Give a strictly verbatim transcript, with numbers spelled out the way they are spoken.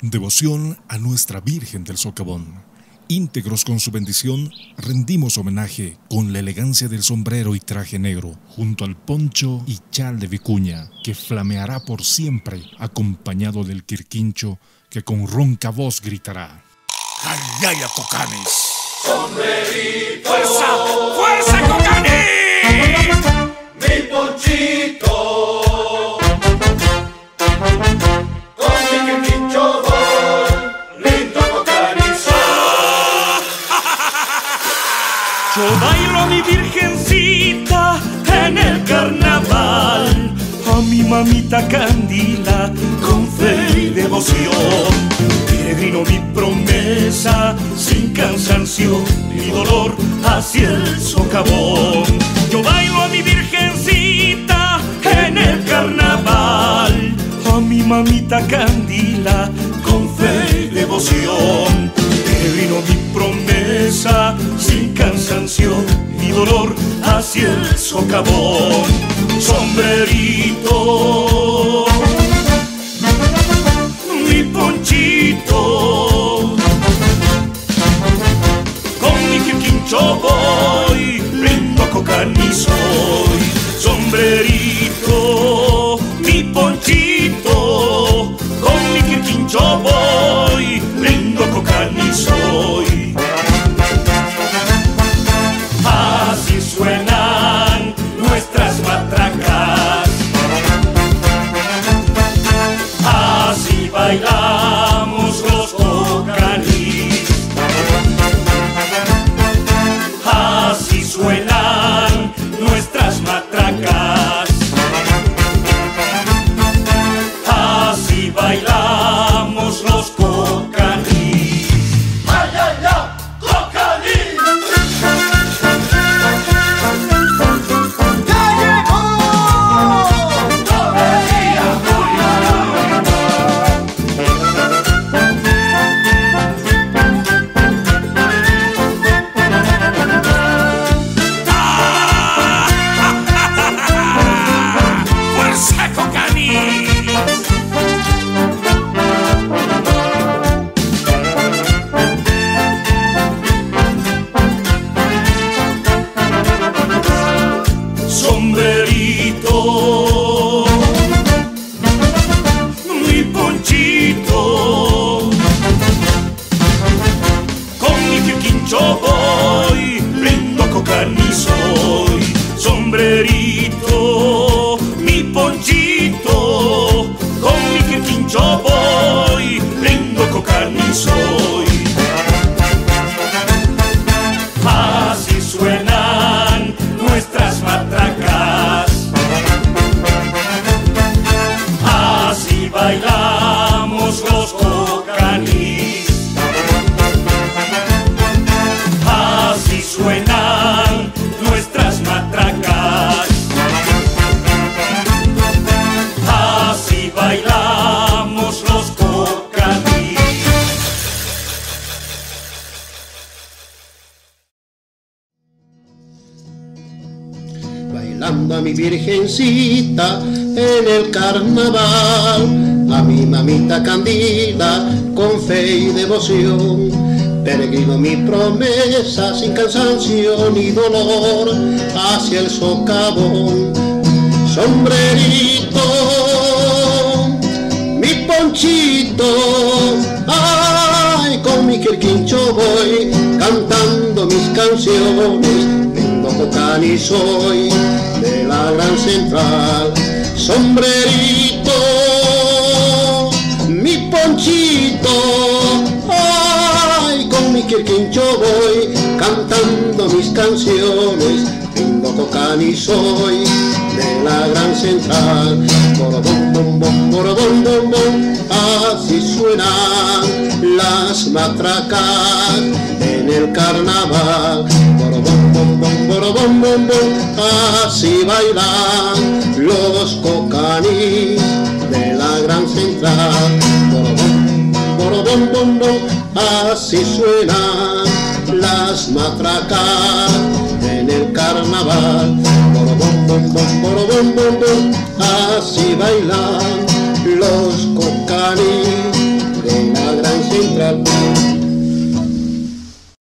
Devoción a Nuestra Virgen del Socavón. Íntegros con su bendición, rendimos homenaje con la elegancia del sombrero y traje negro, junto al poncho y chal de vicuña, que flameará por siempre, acompañado del quirquincho, que con ronca voz gritará: ¡Ayaya, Cocanis! ¡Sombrerito! ¡Fuerza! ¡Fuerza, Cocanis! ¡Mi ponchito! ¡Con mi quirquincho voy! ¡Lindo Cocanis! Yo bailo a mi virgencita en el carnaval, a mi mamita Candila con fe y devoción. Peregrino mi promesa sin cansancio ni dolor hacia el socavón. Yo bailo a mi virgencita en el carnaval, a mi mamita Candila con fe y devoción. Peregrino mi promesa sin cansancio ni dolor hacia el socavón. Sombrerito, mi ponchito, con mi quirquincho voy, lindo Cocanis soy. Sombrerito, mi ponchito, con mi quirquincho voy, lindo Cocanis soy. Así suenan nuestras matracas, así bailamos los Cocanis, así suenan nuestras matracas, así bailamos los Cocanis. ¡Ay, ay, ay! ¡Cocanis! ¡Ya llegó! ¡Romería! ¡Fuerza, Cocanis! Sombrerito, mi ponchito, con mi quirquincho voy, lindo Cocanis soy. Sombrerito, mi ponchito, con mi quirquincho voy, lindo Cocanis soy. Así suenan nuestras matracas, así bailamos los Cocanis, así suenan nuestras matracas, así bailamos los Cocanis. Bailando a mi virgencita en el carnaval, a mi mamita Candila con fe y devoción. Peregrino mi promesa sin cansancio ni dolor hacia el socavón. Sombrerito, mi ponchito, ay, con mi quirquincho voy cantando mis canciones. Cocanis soy de la gran central. Sombrerito, mi ponchito, ay, con mi quirquincho voy cantando mis canciones. Lindo Cocanis soy de la gran central. Borobom, bom, bom, borobom, bom, bom, así suenan las matracas en el carnaval. Borobom, bom, bom, borobom, bom, bom, así bailan los Cocanis de la gran central. Borobom, borobom, bom, bom, así suenan las matracas en el carnaval. Borobom, bom, bom, borobom, bom, bom, así bailan los Cocanis de la la.